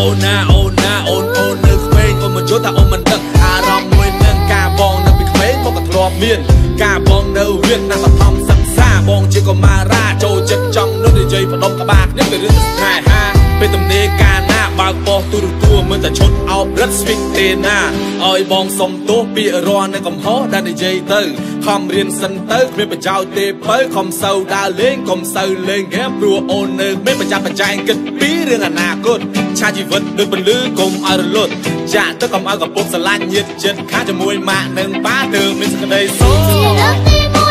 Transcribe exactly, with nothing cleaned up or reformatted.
អូនណាអូនណាអូនអូននៅក្មេងអូនមិនយល់ថាអូនមិនដឹងអារម្មណ៍មួយនឹងការបងនៅពីក្មេងមកក៏ធ្លាប់មានការបងនៅរៀនណាបឋមសិក្សាបងជាកុមារាចូលចិត្តចង់នឹងនិយាយផ្ដុំក្បាលគ្នាទៅរឿងស្នេហាពេលទំនេរការណាបើកពោះទូរទស្សន៍មើលតែឈុតអោបរឹតស្វីកទេណាឲ្យបងសុំទោសពីររាល់នៅកំហុសដែលនិយាយទៅខំរៀនសិនទៅគ្មានប្រយោជន៍ទេបើខំសូវដើរលេងកុំសូវលេងហ្គេមព្រោះអូននៅមានប្រចាំប្រចែងគិតពីរឿងអនាគតឆាជីវិតដូចពលឺកុំឲ្យរលត់ចាក់ទៅកុំឲ្យកពុកស្រឡាញ់ញាតិចិត្តខាងជាមួយម៉ាក់និងប៉ាទើបមានសេចក្តីសុខ